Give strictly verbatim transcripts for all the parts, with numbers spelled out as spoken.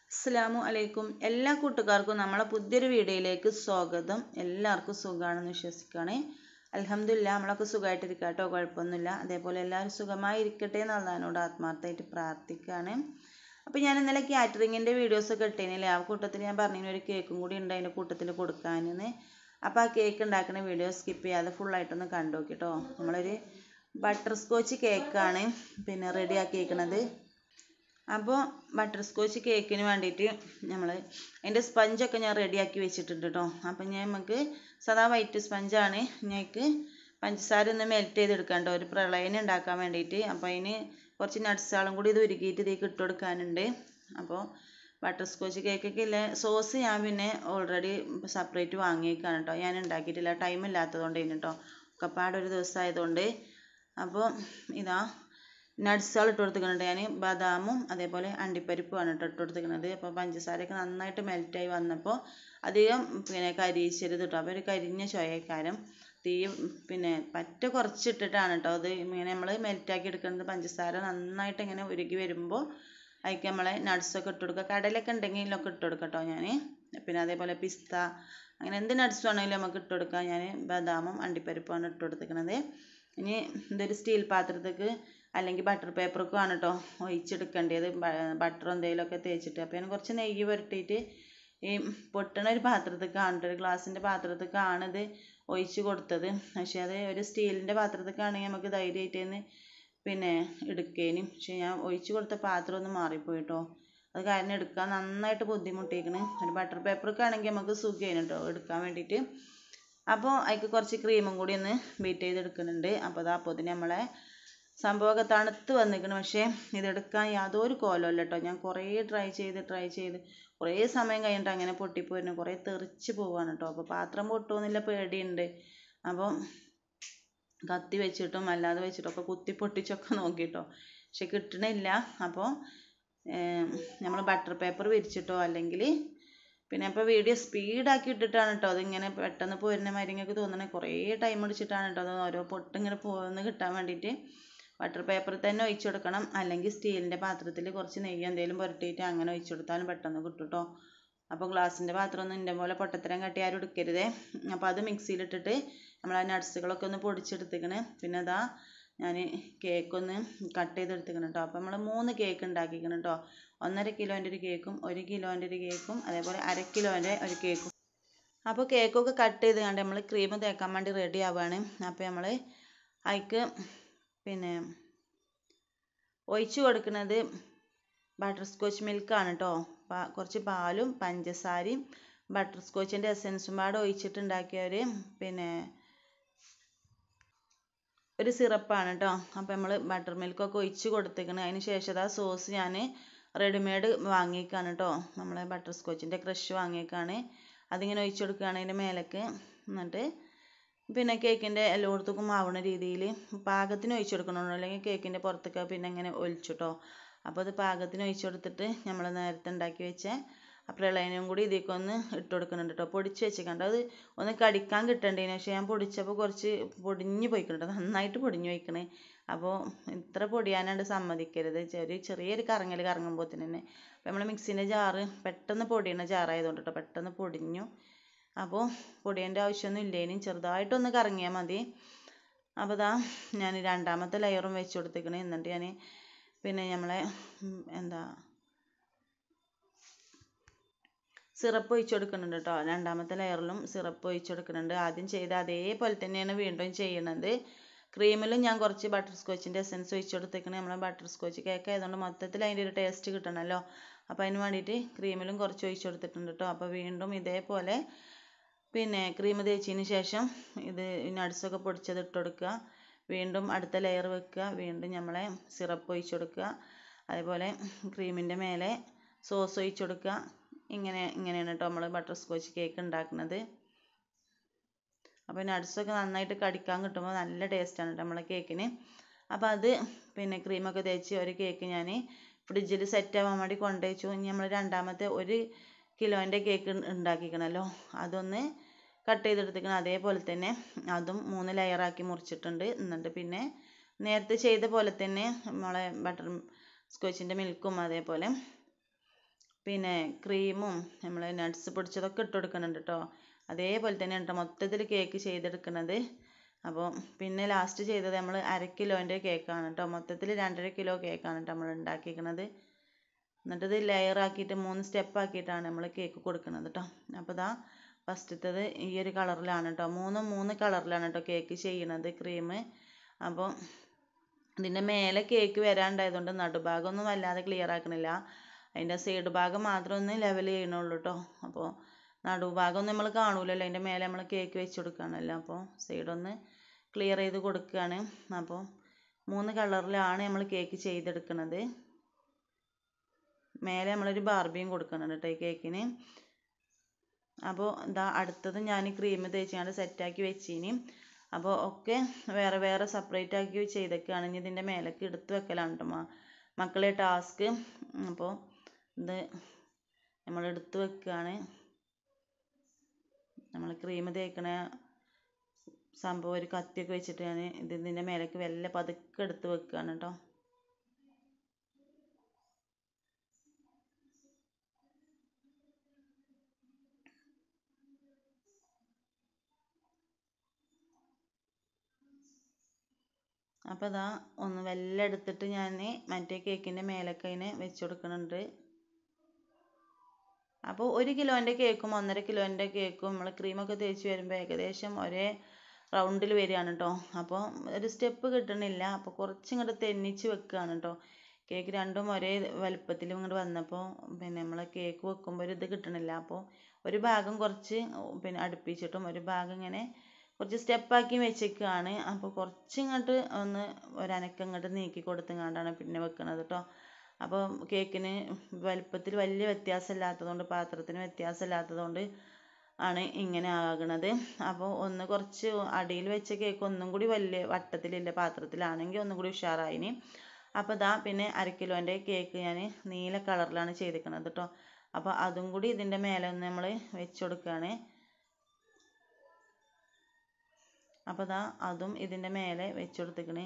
അസ്സലാമു അലൈക്കും. എല്ലാ കൂട്ടുകാർക്കും നമ്മളെ പുതിയൊരു വീഡിയോയിലേക്ക് സ്വാഗതം. എല്ലാവർക്കും സുഖമാണെന്ന് വിശ്വസിക്കുകയാണ്. അൽഹംദുലില്ലാ നമ്മളൊക്കെ സുഖമായിട്ടിരിക്കുക കേട്ടോ, കുഴപ്പമൊന്നുമില്ല. അതേപോലെ എല്ലാവരും സുഖമായി ഇരിക്കട്ടെ എന്ന് അള്ളാഹിനോട് ആത്മാർത്ഥമായിട്ട് പ്രാർത്ഥിക്കുകയാണ്. അപ്പോൾ ഞാൻ ഇന്നലെ കാറ്ററിങ്ങിൻ്റെ വീഡിയോസൊക്കെ ഇട്ടേനില്ലേ, ആ കൂട്ടത്തിൽ ഞാൻ പറഞ്ഞിങ്ങനെ ഒരു കേക്കും കൂടി ഉണ്ട് അതിൻ്റെ കൂട്ടത്തിൽ കൊടുക്കാനെന്ന്. അപ്പോൾ ആ കേക്ക് ഉണ്ടാക്കുന്ന വീഡിയോ സ്കിപ്പ് ചെയ്യാതെ ഫുള്ളായിട്ടൊന്ന് കണ്ടു നോക്കി കേട്ടോ. നമ്മളൊരു ബട്ടർ സ്കോച്ച് കേക്കാണ് പിന്നെ റെഡിയാക്കിയിരിക്കുന്നത്. അപ്പോൾ ബട്ടർ സ്കോച്ച് കേക്കിന് വേണ്ടിയിട്ട് നമ്മൾ അതിൻ്റെ സ്പഞ്ചൊക്കെ ഞാൻ റെഡിയാക്കി വെച്ചിട്ടുണ്ട് കേട്ടോ. അപ്പം ഞാൻ നമുക്ക് സാധാ വൈറ്റ് സ്പഞ്ചാണ്. ഞങ്ങൾക്ക് പഞ്ചസാര ഒന്ന് മെൽറ്റ് ചെയ്തെടുക്കാണ്ടോ ഒരു പ്രളയനം ഉണ്ടാക്കാൻ വേണ്ടിയിട്ട്. അപ്പോൾ അതിന് കുറച്ച് നട്ട്സുകളും കൂടി ഇത് ഉരുക്കിയിട്ട് ഇതിലേക്ക് ഇട്ട് കൊടുക്കാനുണ്ട്. അപ്പോൾ ബട്ടർ സ്കോച്ച് കേക്കൊക്കെ ഇല്ല സോസ് ഞാൻ പിന്നെ ഓൾറെഡി സെപ്പറേറ്റ് വാങ്ങിയേക്കാണ് കേട്ടോ. ഞാൻ ഉണ്ടാക്കിയിട്ടില്ല, ടൈം ഇല്ലാത്തതുകൊണ്ട് കേട്ടോ, ഒക്കെപ്പാടൊരു ദിവസം ആയതുകൊണ്ട്. അപ്പോൾ ഇതാ നട്ട്സുകൾ ഇട്ട് കൊടുത്തിട്ടുണ്ട്. ഞാൻ ബദാമും അതേപോലെ അണ്ടിപ്പരിപ്പുമാണ് ഇട്ട് ഇട്ട് കൊടുത്തിരിക്കുന്നത്. അപ്പോൾ പഞ്ചസാരയൊക്കെ നന്നായിട്ട് മെൽറ്റായി വന്നപ്പോൾ അധികം പിന്നെ കരിയിച്ചരുത് കേട്ടോ. അപ്പോൾ ഒരു കരിഞ്ഞ ചൊയക്കാരം തീ പിന്നെ പറ്റ കുറച്ചിട്ടിട്ടാണ് കേട്ടോ അത് ഇങ്ങനെ നമ്മൾ മെൽറ്റാക്കി എടുക്കുന്നത്. പഞ്ചസാര നന്നായിട്ട് ഇങ്ങനെ ഉരുകി വരുമ്പോൾ അതിലേക്ക് നമ്മളെ നട്ട്സൊക്കെ ഇട്ട് കൊടുക്കുക. കടലൊക്കെ ഉണ്ടെങ്കിലൊക്കെ ഇട്ട് കൊടുക്കാം കേട്ടോ ഞാൻ. പിന്നെ അതേപോലെ പിസ്ത അങ്ങനെ എന്ത് നട്ട്സ് വേണമെങ്കിലും നമുക്ക് ഇട്ട് കൊടുക്കാം. ഞാൻ ബദാമും അണ്ടിപ്പരിപ്പുമാണ് ഇട്ട് കൊടുത്തിരിക്കുന്നത്. ഇനി ഇതൊരു സ്റ്റീൽ പാത്രത്തേക്ക് അല്ലെങ്കിൽ ബട്ടർ പേപ്പറൊക്കെയാണ് കേട്ടോ ഒഴിച്ചെടുക്കേണ്ടത്. ബട്ടർ എന്തെങ്കിലുമൊക്കെ തേച്ചിട്ട് അപ്പോൾ ഞാൻ കുറച്ച് നെയ്യ് പുരട്ടിയിട്ട് ഈ പൊട്ടണ ഒരു പാത്രത്തേക്കാണ്, ഒരു ഗ്ലാസിൻ്റെ പാത്രത്തേക്കാണ് ഇത് ഒഴിച്ച് കൊടുത്തത്. പക്ഷേ അത് ഒരു സ്റ്റീലിൻ്റെ പാത്രത്തേക്കാണെങ്കിൽ നമുക്ക് ധൈര്യമായിട്ടേന്ന് പിന്നെ എടുക്കേനും. പക്ഷേ ഞാൻ ഒഴിച്ച് കൊടുത്ത പാത്രം ഒന്ന് മാറിപ്പോയി കേട്ടോ. അത് കാരണം എടുക്കാൻ നന്നായിട്ട് ബുദ്ധിമുട്ടിയിരിക്കണ്. ഒരു ബട്ടർ പേപ്പറൊക്കെ ആണെങ്കിൽ നമുക്ക് സുഖമാണ് കേട്ടോ എടുക്കാൻ വേണ്ടിയിട്ട്. അപ്പോൾ അതിലേക്ക് കുറച്ച് ക്രീമും കൂടി ഒന്ന് ബീറ്റ് ചെയ്തെടുക്കുന്നുണ്ട്. അപ്പോൾ അത് അപ്പോൾ തന്നെ നമ്മളെ സംഭവമൊക്കെ തണുത്ത് വന്നിരിക്കണം. പക്ഷേ ഇതെടുക്കാൻ യാതൊരു കോലമല്ല കേട്ടോ. ഞാൻ കുറേ ട്രൈ ചെയ്ത് ട്രൈ ചെയ്ത് കുറേ സമയം കഴിഞ്ഞിട്ട് അങ്ങനെ പൊട്ടിപ്പോയിരുന്നു, കുറേ തെറിച്ച് പോവാണ് കേട്ടോ. അപ്പോൾ പാത്രം പൊട്ടുമെന്നുള്ള പേടിയുണ്ട്. അപ്പം കത്തി വെച്ചിട്ടും അല്ലാതെ വെച്ചിട്ടൊക്കെ കുത്തി പൊട്ടിച്ചൊക്കെ നോക്കിയിട്ടോ, പക്ഷെ കിട്ടണില്ല. അപ്പോൾ നമ്മൾ ബട്ടർ പേപ്പർ വിരിച്ചിട്ടോ അല്ലെങ്കിൽ പിന്നെ ഇപ്പോൾ വീഡിയോ സ്പീഡാക്കി ഇട്ടിട്ടാണ് കേട്ടോ അതിങ്ങനെ പെട്ടെന്ന് പോരുന്ന മരിങ്ങൊക്കെ തോന്നണേ. കുറേ ടൈം അടിച്ചിട്ടാണ് കേട്ടോ അത് ഓരോ പൊട്ടിങ്ങനെ പോകുന്ന കിട്ടാൻ വേണ്ടിയിട്ട്. ബട്ടർ പേപ്പറിൽ തന്നെ ഒഴിച്ചു കൊടുക്കണം, അല്ലെങ്കിൽ സ്റ്റീലിൻ്റെ പാത്രത്തിൽ കുറച്ച് നെയ്യ് എന്തെങ്കിലും പുരട്ടിയിട്ട് അങ്ങനെ ഒഴിച്ചു കൊടുത്താലും പെട്ടെന്ന് കിട്ടും കേട്ടോ. അപ്പോൾ ഗ്ലാസിൻ്റെ പാത്രമൊന്നും എൻ്റെ പോലെ പൊട്ടത്തരം കട്ടി ആരും എടുക്കരുതേ. അപ്പോൾ അത് മിക്സിയിലിട്ടിട്ട് നമ്മൾ ആ നട്ട്സുകളൊക്കെ ഒന്ന് പൊടിച്ചെടുത്തിക്കണ്. പിന്നെ അതാ ഞാൻ കേക്കൊന്ന് കട്ട് ചെയ്തെടുത്തിക്കണം കേട്ടോ. അപ്പോൾ നമ്മൾ മൂന്ന് കേക്ക് ഉണ്ടാക്കിക്കണം കേട്ടോ. ഒന്നര കിലോൻ്റെ ഒരു കേക്കും ഒരു കിലോൻ്റെ ഒരു കേക്കും അതേപോലെ അര കിലോൻ്റെ ഒരു കേക്കും. അപ്പോൾ കേക്കൊക്കെ കട്ട് ചെയ്ത് കണ്ട് നമ്മൾ ക്രീം തേക്കാൻ വേണ്ടി റെഡി ആവുകയാണ്. അപ്പോൾ നമ്മൾ അതിക്ക് പിന്നെ ഒഴിച്ച് കൊടുക്കുന്നത് ബട്ടർ സ്കോച്ച് മിൽക്കാണ് കേട്ടോ. കുറച്ച് പാലും പഞ്ചസാരയും ബട്ടർ സ്കോച്ചിൻ്റെ എസൻസും പാടെ ഒഴിച്ചിട്ടുണ്ടാക്കിയ ഒരു പിന്നെ ഒരു സിറപ്പാണ് കേട്ടോ. അപ്പോൾ നമ്മൾ ബട്ടർ മിൽക്കൊക്കെ ഒഴിച്ച് കൊടുത്തേക്കണം. അതിന് ശേഷം ആ സോസ് ഞാൻ റെഡിമെയ്ഡ് വാങ്ങിയേക്കാണ് കേട്ടോ. നമ്മളെ ബട്ടർ സ്കോച്ചിൻ്റെ ക്രഷ് വാങ്ങിയേക്കാണ്. അതിങ്ങനെ ഒഴിച്ച് കൊടുക്കുകയാണ് അതിൻ്റെ മേലേക്ക്. എന്നിട്ട് പിന്നെ കേക്കിൻ്റെ എല്ലായിടത്തേക്കും ആവുന്ന രീതിയിൽ പാകത്തിന് ഒഴിച്ച് കൊടുക്കണമല്ലോ, അല്ലെങ്കിൽ കേക്കിൻ്റെ പുറത്തൊക്കെ പിന്നെ ഇങ്ങനെ ഒലിച്ചിട്ടോ. അപ്പോൾ അത് പാകത്തിന് ഒഴിച്ച് കൊടുത്തിട്ട് നമ്മൾ നേരത്തെ ഉണ്ടാക്കി വെച്ച ആ പ്രളയനും കൂടി ഇതിലേക്ക് ഒന്ന് ഇട്ട് കൊടുക്കുന്നുണ്ട് കേട്ടോ. പൊടിച്ച് വെച്ചിട്ടുണ്ട്, അത് ഒന്ന് കടിക്കാൻ കിട്ടേണ്ടതിന്. പക്ഷേ ഞാൻ പൊടിച്ചപ്പോൾ കുറച്ച് പൊടിഞ്ഞ് പോയിക്കണം കേട്ടോ, നന്നായിട്ട് പൊടിഞ്ഞ് പോയിക്കണേ. അപ്പോൾ ഇത്ര പൊടിയാനാണ്ട് സമ്മതിക്കരുത്. ചെറിയ ചെറിയൊരു കറങ്ങൽ കറങ്ങുമ്പോൾ തന്നെ അപ്പോൾ നമ്മൾ മിക്സിൻ്റെ ജാറ് പെട്ടെന്ന് പൊടിയുന്ന ജാറായതുകൊണ്ട് കേട്ടോ പെട്ടെന്ന് പൊടിഞ്ഞു. അപ്പോൾ പൊടിയേണ്ട ആവശ്യമൊന്നും ഇല്ലേനും ചെറുതായിട്ടൊന്ന് കറങ്ങിയാൽ മതി. അപ്പോൾ ഇതാ ഞാൻ രണ്ടാമത്തെ ലെയറും വെച്ച് കൊടുത്തേക്കണേ. എന്നിട്ട് ഞാൻ പിന്നെ നമ്മളെ എന്താ സിറപ്പ് ഒഴിച്ച് കൊടുക്കുന്നുണ്ട് കേട്ടോ. രണ്ടാമത്തെ ലെയറിലും സിറപ്പ് ഒഴിച്ച് കൊടുക്കുന്നുണ്ട്. ആദ്യം ചെയ്ത അതേപോലെ തന്നെയാണ് വീണ്ടും ചെയ്യണത്. ക്രീമിലും ഞാൻ കുറച്ച് ബട്ടർ സ്കോച്ചിൻ്റെ എസൻസ് ഒഴിച്ച് കൊടുത്തേക്കണേ. നമ്മളെ ബട്ടർ സ്കോച്ച് കേക്ക് ആയതുകൊണ്ട് മൊത്തത്തിൽ അതിൻ്റെ ഒരു ടേസ്റ്റ് കിട്ടണമല്ലോ. അപ്പോൾ അതിന് വേണ്ടിയിട്ട് ക്രീമിലും കുറച്ച് ഒഴിച്ച് കൊടുത്തിട്ടുണ്ട് കേട്ടോ. അപ്പോൾ വീണ്ടും ഇതേപോലെ പിന്നെ ക്രീം തേച്ചതിന് ശേഷം ഇത് നട്ട്സൊക്കെ പൊടിച്ചത് ഇട്ട് കൊടുക്കുക. വീണ്ടും അടുത്ത ലെയർ വെക്കുക. വീണ്ടും നമ്മളെ സിറപ്പ് ഒഴിച്ച് കൊടുക്കുക. അതേപോലെ ക്രീമിൻ്റെ മേലെ സോസ് ഒഴിച്ച് കൊടുക്കുക. ഇങ്ങനെ ഇങ്ങനെയാണ് കേട്ടോ നമ്മൾ ബട്ടർ സ്കോച്ച് കേക്ക് ഉണ്ടാക്കുന്നത്. അപ്പോൾ നട്ട്സൊക്കെ നന്നായിട്ട് കടിക്കാൻ കിട്ടുമ്പോൾ നല്ല ടേസ്റ്റാണ് കേട്ടോ നമ്മളെ കേക്കിന്. അപ്പോൾ അത് പിന്നെ ക്രീമൊക്കെ തേച്ച് ഒരു കേക്ക് ഞാൻ ഫ്രിഡ്ജിൽ സെറ്റ് ആവാൻ വേണ്ടി കൊണ്ടുവച്ചു. ഇനി നമ്മൾ രണ്ടാമത്തെ ഒരു കിലോൻ്റെ കേക്ക് ഉണ്ടാക്കിക്കണമല്ലോ, അതൊന്ന് കട്ട് ചെയ്തെടുത്തിക്കണം. അതേപോലെ തന്നെ അതും മൂന്ന് ലെയറാക്കി മുറിച്ചിട്ടുണ്ട്. എന്നിട്ട് പിന്നെ നേരത്തെ ചെയ്ത പോലെ തന്നെ നമ്മളെ ബട്ടർ സ്കോച്ചിൻ്റെ മിൽക്കും അതേപോലെ പിന്നെ ക്രീമും നമ്മൾ നട്ട്സ് പൊടിച്ചതൊക്കെ ഇട്ട് കൊടുക്കുന്നുണ്ട് കേട്ടോ. അതേപോലെ തന്നെയാണ് കേട്ടോ മൊത്തത്തിൽ കേക്ക് ചെയ്തെടുക്കുന്നത്. അപ്പോൾ പിന്നെ ലാസ്റ്റ് ചെയ്തത് നമ്മൾ അര കിലോൻ്റെ കേക്കാണ് കേട്ടോ. മൊത്തത്തിൽ രണ്ടര കിലോ കേക്കാണ് കേട്ടോ നമ്മൾ ഉണ്ടാക്കിയിരിക്കുന്നത്. എന്നിട്ടത് ലെയർ ആക്കിയിട്ട് മൂന്ന് സ്റ്റെപ്പ് ആക്കിയിട്ടാണ് നമ്മൾ കേക്ക് കൊടുക്കുന്നത് കേട്ടോ. അപ്പോൾ ഇതാ ഫസ്റ്റത്തത് ഈ ഒരു കളറിലാണ് കേട്ടോ. മൂന്നും മൂന്ന് കളറിലാണ് കേട്ടോ കേക്ക് ചെയ്യണത് ക്രീം. അപ്പോൾ ഇതിൻ്റെ മേലെ കേക്ക് വരാണ്ടായതുകൊണ്ട് നടുഭാഗമൊന്നും വല്ലാതെ ക്ലിയർ ആക്കണില്ല. അതിൻ്റെ സൈഡ് ഭാഗം മാത്രം ഒന്ന് ലെവൽ ചെയ്യണുള്ളൂ കേട്ടോ. അപ്പോൾ നടുഭാഗം നമ്മൾ കാണൂലല്ലോ, അതിൻ്റെ മേലെ നമ്മൾ കേക്ക് വെച്ച് കൊടുക്കുകയാണല്ലോ. അപ്പോൾ സൈഡൊന്ന് ക്ലിയർ ചെയ്ത് കൊടുക്കുകയാണ്. അപ്പോൾ മൂന്ന് കളറിലാണ് നമ്മൾ കേക്ക് ചെയ്തെടുക്കുന്നത്. മേലെ നമ്മളൊരു ബാർബിയും കൊടുക്കുന്നുണ്ട് കേട്ടോ ഈ കേക്കിന്. അപ്പോൾ ഇതാ അടുത്തത് ഞാൻ ക്രീം തേച്ചാണ്ട് സെറ്റാക്കി വെച്ചിനി. അപ്പോൾ ഒക്കെ വേറെ വേറെ സെപ്പറേറ്റ് ആക്കി ചെയ്തൊക്കെയാണ്. ഇനി ഇതിൻ്റെ മേലേക്ക് എടുത്ത് വെക്കലാണ് കേട്ടോ മക്കളെ ടാസ്ക്. അപ്പോൾ ഇത് നമ്മൾ എടുത്ത് വെക്കുകയാണ്. നമ്മൾ ക്രീം തേക്കണ സംഭവം ഒരു കത്തിയൊക്കെ വെച്ചിട്ട് ഞാൻ ഇത് ഇതിൻ്റെ മേലേക്ക് വല്ല പതുക്കെ എടുത്ത് വെക്കുകയാണ് കേട്ടോ. അപ്പോൾ ഇതാ ഒന്ന് വെല്ലം എടുത്തിട്ട് ഞാൻ മറ്റേ കേക്കിൻ്റെ മേലേക്ക് അതിനെ വെച്ച് കൊടുക്കുന്നുണ്ട്. അപ്പോൾ ഒരു കിലോൻ്റെ കേക്കും ഒന്നര കിലോൻ്റെ കേക്കും നമ്മൾ ക്രീമൊക്കെ തേച്ച് വരുമ്പോൾ ഏകദേശം ഒരേ റൗണ്ടിൽ വരികയാണ് കേട്ടോ. അപ്പോൾ ഒരു സ്റ്റെപ്പ് കിട്ടണില്ല. അപ്പോൾ കുറച്ചിങ്ങോട്ട് തെന്നിച്ച് വെക്കുകയാണ് കേട്ടോ. കേക്ക് രണ്ടും ഒരേ വലുപ്പത്തിൽ ഇങ്ങോട്ട് വന്നപ്പോൾ പിന്നെ നമ്മൾ കേക്ക് വെക്കുമ്പോൾ ഒരു ഇത് കിട്ടണില്ല. അപ്പോൾ ഒരു ഭാഗം കുറച്ച് പിന്നെ അടുപ്പിച്ചിട്ടും ഒരു ഭാഗം ഇങ്ങനെ കുറച്ച് സ്റ്റെപ്പാക്കി വെച്ചേക്കാണ്. അപ്പോൾ കുറച്ചിങ്ങോട്ട് ഒന്ന് ഒരനക്കം ഇങ്ങോട്ട് നീക്കി കൊടുത്തുകൊണ്ടാണ് പിന്നെ വെക്കുന്നത് കേട്ടോ. അപ്പോൾ കേക്കിന് വലുപ്പത്തിൽ വലിയ വ്യത്യാസമില്ലാത്തതുകൊണ്ട്, പാത്രത്തിന് വ്യത്യാസമില്ലാത്തതുകൊണ്ട് ആണ് ഇങ്ങനെ ആകണത്. അപ്പോൾ ഒന്ന് കുറച്ച് അടിയിൽ വെച്ച കേക്ക് ഒന്നും കൂടി വലിയ വട്ടത്തിലില്ല പാത്രത്തിലാണെങ്കിൽ ഒന്നും കൂടി ഉഷാറായിന്. അപ്പോൾ ഇതാ പിന്നെ അര കിലോൻ്റെ കേക്ക് ഞാൻ നീല കളറിലാണ് ചെയ്തിരിക്കുന്നത് കേട്ടോ. അപ്പോൾ അതും കൂടി ഇതിൻ്റെ മേലെ ഒന്ന് നമ്മൾ വെച്ച് കൊടുക്കുകയാണ്. അപ്പോൾ ഇതാ അതും ഇതിൻ്റെ മേലെ വെച്ച് കൊടുത്തിക്കണേ.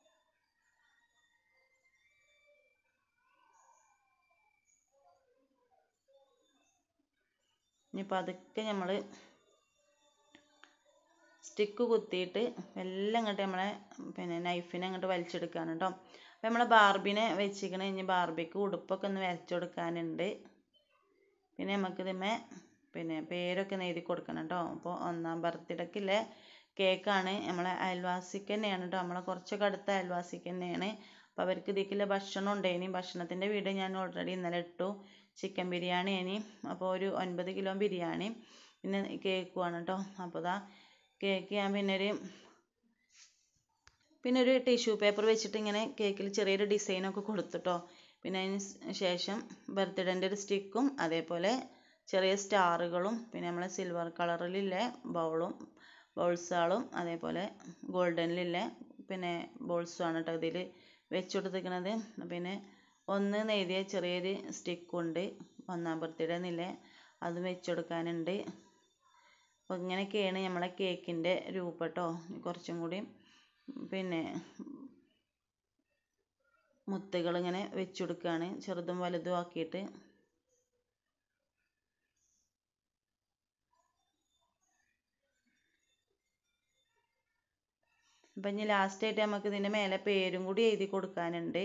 ഇനിയിപ്പോൾ അതൊക്കെ നമ്മൾ സ്റ്റിക്ക് കുത്തിയിട്ട് എല്ലാം ഇങ്ങോട്ട് നമ്മളെ പിന്നെ നൈഫിനെ അങ്ങോട്ട് വലിച്ചെടുക്കുകയാണ് കേട്ടോ. അപ്പോൾ നമ്മളെ ബാർബിനെ വെച്ചിരിക്കണേ. ഇനി ബാർബിക്ക് ഉടുപ്പൊക്കെ ഒന്ന് വരച്ചു കൊടുക്കാനുണ്ട്. പിന്നെ നമുക്കിതിന്മേ പിന്നെ പേരൊക്കെ എഴുതി കൊടുക്കണം കേട്ടോ. അപ്പോൾ ഒന്നാം ബർത്ത്ഡേക്കില്ല കേക്കാണ്. നമ്മളെ അയൽവാസിക്ക് തന്നെയാണ് കേട്ടോ. നമ്മളെ കുറച്ചൊക്കെ അടുത്ത അയൽവാസിക്ക് തന്നെയാണ്. അപ്പോൾ അവർക്ക് ഇതിലേക്കുള്ള ഭക്ഷണം ഉണ്ടായിനി. ഭക്ഷണത്തിൻ്റെ വീഡിയോ ഞാൻ ഓൾറെഡി ഇന്നലെ ഇട്ടു. ചിക്കൻ ബിരിയാണി ഇനി അപ്പോൾ ഒരു ഒൻപത് കിലോ ബിരിയാണി പിന്നെ കേക്കുമാണ് കേട്ടോ. അപ്പോൾ ഇതാ കേക്ക് ഞാൻ പിന്നെ ഒരു പിന്നെ ഒരു ടിഷ്യൂ പേപ്പർ വെച്ചിട്ട് ഇങ്ങനെ കേക്കിൽ ചെറിയൊരു ഡിസൈനൊക്കെ കൊടുത്തിട്ടോ. പിന്നെ അതിന് ശേഷം ബർത്ത്ഡേൻ്റെ ഒരു സ്റ്റിക്കും അതേപോലെ ചെറിയ സ്റ്റാറുകളും പിന്നെ നമ്മളെ സിൽവർ കളറിലുള്ള ബൗളും ബോൾസുകളും അതേപോലെ ഗോൾഡനിലുള്ള പിന്നെ ബോൾസുമാണ് കേട്ടോ ഇതിൽ വെച്ച് കൊടുത്തിരിക്കുന്നത്. പിന്നെ ഒന്ന് നെയ്തിയ ചെറിയൊരു സ്റ്റിക്കുണ്ട് ഒന്നാം ബർത്ത്ഡേ എന്നില്ല, അതും വെച്ച് കൊടുക്കാനുണ്ട്. അപ്പോൾ ഇങ്ങനെയൊക്കെയാണ് നമ്മളെ കേക്കിൻ്റെ രൂപം കേട്ടോ. കുറച്ചും കൂടി പിന്നെ മുത്തുകൾ ഇങ്ങനെ വെച്ച് കൊടുക്കുകയാണ് ചെറുതും വലുതും ആക്കിയിട്ട്. അപ്പം ഇനി ലാസ്റ്റായിട്ട് നമുക്ക് ഇതിൻ്റെ മേലെ പേരും കൂടി എഴുതി കൊടുക്കാനുണ്ട്.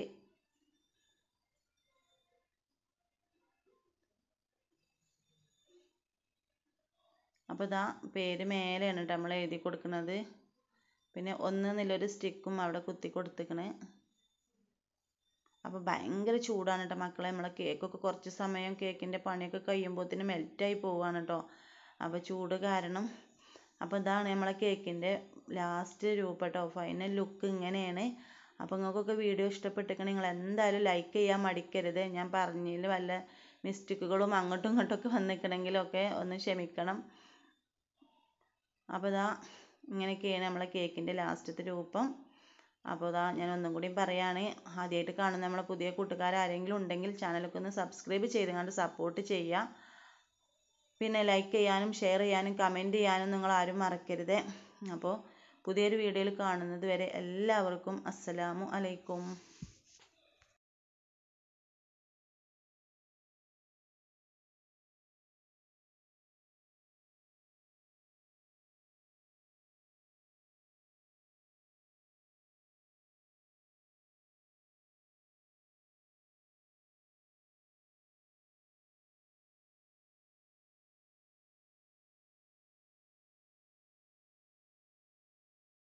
അപ്പോൾ ഇതാ പേര് മേലെയാണ് കേട്ടോ നമ്മൾ എഴുതി കൊടുക്കുന്നത്. പിന്നെ ഒന്ന് എന്നുള്ളൊരു സ്റ്റിക്കും അവിടെ കുത്തി കൊടുത്തിക്കണേ. അപ്പോൾ ഭയങ്കര ചൂടാണ് കേട്ടോ മക്കളെ. നമ്മളെ കേക്കൊക്കെ കുറച്ച് സമയം കേക്കിൻ്റെ പണിയൊക്കെ കഴിയുമ്പോഴത്തേന് മെൽറ്റായി പോവുകയാണ് കേട്ടോ. അപ്പോൾ ചൂട് കാരണം. അപ്പോൾ ഇതാണ് നമ്മളെ കേക്കിൻ്റെ ലാസ്റ്റ് രൂപം കേട്ടോ. ഫൈനൽ ലുക്ക് ഇങ്ങനെയാണ്. അപ്പോൾ നിങ്ങൾക്കൊക്കെ വീഡിയോ ഇഷ്ടപ്പെട്ടിരിക്കണമെങ്കിൽ നിങ്ങൾ എന്തായാലും ലൈക്ക് ചെയ്യാൻ മടിക്കരുത്. ഞാൻ പറഞ്ഞതിൽ വല്ല മിസ്റ്റേക്കുകളും അങ്ങോട്ടും ഇങ്ങോട്ടൊക്കെ വന്നിക്കണമെങ്കിലൊക്കെ ഒന്ന് ക്ഷമിക്കണം. അപ്പോൾ ഇതാ ഇങ്ങനെയൊക്കെയാണ് നമ്മളെ കേക്കിൻ്റെ ലാസ്റ്റത്തെ രൂപം. അപ്പോൾ ഇതാ ഞാൻ ഒന്നും കൂടി പറയുകയാണ്, ആദ്യമായിട്ട് കാണുന്ന നമ്മളെ പുതിയ കൂട്ടുകാർ ആരെങ്കിലും ഉണ്ടെങ്കിൽ ചാനലൊക്കെ ഒന്ന് സബ്സ്ക്രൈബ് ചെയ്തുകൊണ്ട് സപ്പോർട്ട് ചെയ്യുക. പിന്നെ ലൈക്ക് ചെയ്യാനും ഷെയർ ചെയ്യാനും കമൻറ്റ് ചെയ്യാനും നിങ്ങൾ ആരും മറക്കരുത്. അപ്പോൾ പുതിയൊരു വീഡിയോയിൽ കാണുന്നത് വരെ എല്ലാവർക്കും അസ്സലാമു അലൈക്കും.